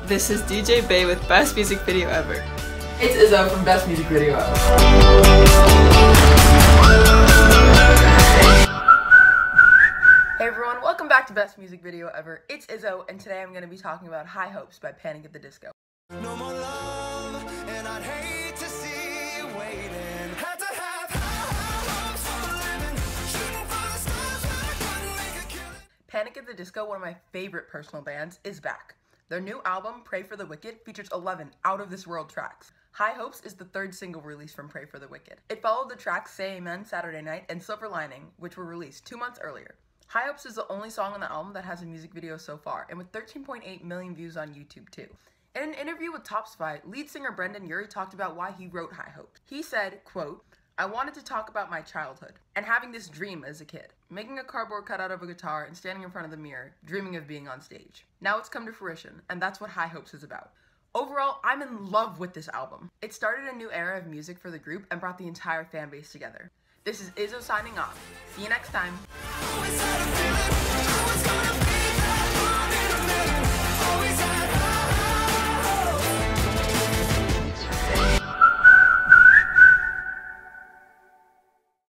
This is DJ Bay with Best Music Video Ever. It's Izzo from Best Music Video Ever. Hey everyone, welcome back to Best Music Video Ever. It's Izzo, and today I'm going to be talking about High Hopes by Panic at the Disco. No more love, and I'd hate to see you waiting. Had to have high hopes for a living. Shooting for the stars when I couldn't make a killing. Panic at the Disco, one of my favorite personal bands, is back. Their new album, Pray for the Wicked, features 11 out-of-this-world tracks. High Hopes is the third single released from Pray for the Wicked. It followed the tracks Say Amen, Saturday Night, and Silver Lining, which were released 2 months earlier. High Hopes is the only song on the album that has a music video so far, and with 13.8 million views on YouTube too. In an interview with Top Spy, lead singer Brendan Urie talked about why he wrote High Hopes. He said, quote, "I wanted to talk about my childhood and having this dream as a kid, making a cardboard cutout of a guitar and standing in front of the mirror, dreaming of being on stage. Now it's come to fruition, and that's what High Hopes is about." Overall, I'm in love with this album. It started a new era of music for the group and brought the entire fan base together. This is Izzo signing off. See you next time.